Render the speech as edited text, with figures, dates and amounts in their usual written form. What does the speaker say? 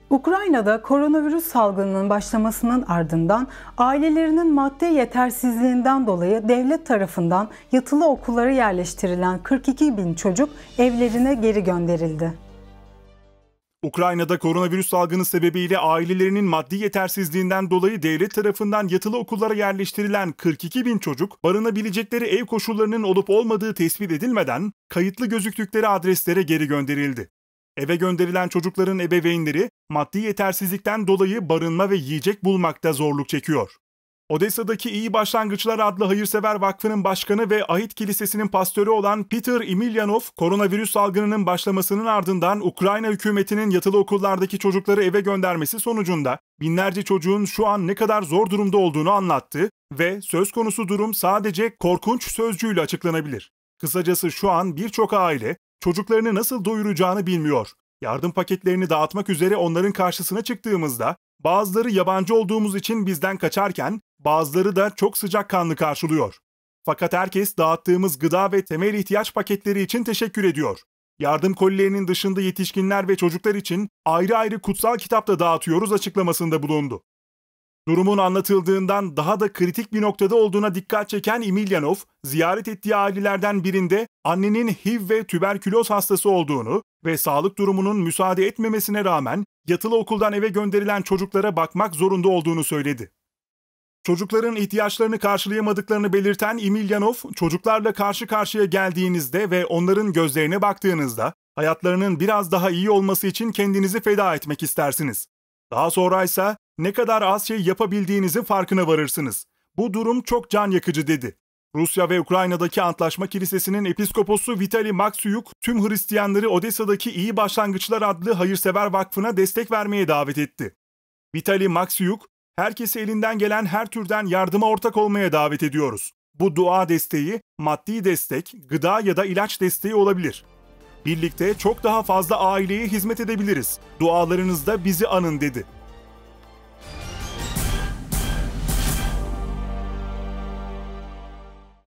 Ukrayna'da koronavirüs salgınının başlamasının ardından ailelerinin maddi yetersizliğinden dolayı devlet tarafından yatılı okullara yerleştirilen 42 bin çocuk evlerine geri gönderildi. Ukrayna'da koronavirüs salgını sebebiyle ailelerinin maddi yetersizliğinden dolayı devlet tarafından yatılı okullara yerleştirilen 42 bin çocuk, barınabilecekleri ev koşullarının olup olmadığı tespit edilmeden kayıtlı gözüktükleri adreslere geri gönderildi. Eve gönderilen çocukların ebeveynleri maddi yetersizlikten dolayı barınma ve yiyecek bulmakta zorluk çekiyor. Odessa'daki İyi Başlangıçlar adlı hayırsever vakfının başkanı ve Ahit Kilisesi'nin pastörü olan Peter Emilyanov, koronavirüs salgınının başlamasının ardından Ukrayna hükümetinin yatılı okullardaki çocukları eve göndermesi sonucunda binlerce çocuğun şu an ne kadar zor durumda olduğunu anlattı ve söz konusu durum sadece korkunç sözcüğüyle açıklanabilir. Kısacası şu an birçok aile çocuklarını nasıl doyuracağını bilmiyor. Yardım paketlerini dağıtmak üzere onların karşısına çıktığımızda bazıları yabancı olduğumuz için bizden kaçarken bazıları da çok sıcakkanlı karşılıyor. Fakat herkes dağıttığımız gıda ve temel ihtiyaç paketleri için teşekkür ediyor. Yardım kolilerinin dışında yetişkinler ve çocuklar için ayrı ayrı kutsal kitap da dağıtıyoruz açıklamasında bulundu. Durumun anlatıldığından daha da kritik bir noktada olduğuna dikkat çeken Emilyanov, ziyaret ettiği ailelerden birinde annenin HIV ve tüberküloz hastası olduğunu ve sağlık durumunun müsaade etmemesine rağmen yatılı okuldan eve gönderilen çocuklara bakmak zorunda olduğunu söyledi. Çocukların ihtiyaçlarını karşılayamadıklarını belirten Emilyanov, çocuklarla karşı karşıya geldiğinizde ve onların gözlerine baktığınızda hayatlarının biraz daha iyi olması için kendinizi feda etmek istersiniz. Daha sonraysa ne kadar az şey yapabildiğinizin farkına varırsınız. Bu durum çok can yakıcı dedi. Rusya ve Ukrayna'daki Antlaşma Kilisesi'nin episkoposu Vitali Maksyuk, tüm Hristiyanları Odessa'daki İyi Başlangıçlar adlı hayırsever vakfına destek vermeye davet etti. Vitali Maksyuk, herkesi elinden gelen her türden yardıma ortak olmaya davet ediyoruz. Bu dua desteği, maddi destek, gıda ya da ilaç desteği olabilir. Birlikte çok daha fazla aileye hizmet edebiliriz. Dualarınızda bizi anın dedi.